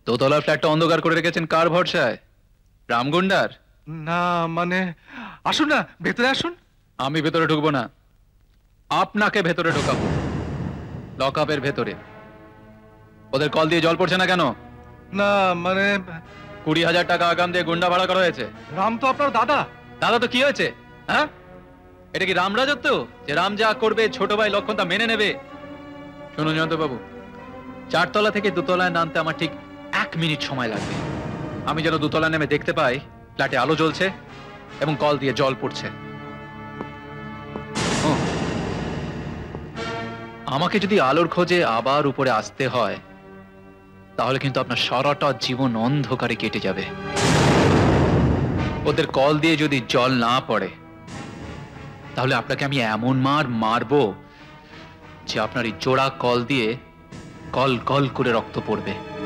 দোতলার ফ্ল্যাটটা অন্ধকার করে রেখেছেন কার ভরসায়? রামগুন্ডার? না মানে, আসুন না, ভেতরে আসুন। আমি ভেতরে ঢুকবো না, আপনাকে ভেতরে ঢোকাবো, লকআপের ভেতরে। ওদের কল দিয়ে জল পড়ছে না কেন? না মানে, 20,000 টাকা আগাম দিয়ে গুন্ডা ভাড়া করা হয়েছে। রাম তো আপনার দাদা। দাদা তো কি হয়েছে? হ্যাঁ, এটা কি রাম রাজত্ব যে রাম যা করবে ছোট ভাই লক্ষণ তা মেনে নেবে? শুনুন জয়ন্ত বাবু, 4 তলা থেকে 2 তলায় নামতে আমার ঠিক 1 মিনিট সময় লাগবে। আমি যেন 2 তলায় নেমে দেখতে পাই ফ্ল্যাটে আলো জ্বলছে এবং কল দিয়ে জল পড়ছে। ও, আমাকে যদি আলোর খোঁজে আবার উপরে আসতে হয় তাহলে কিন্তু আপনার সারাটা জীবন অন্ধকারে কেটে যাবে। ওদের কল দিয়ে যদি জল না পড়ে তাহলে আপনাকে আমি এমন মার মারবো যে আপনার এই জোড়া কল দিয়ে গল গল করে রক্ত পড়বে।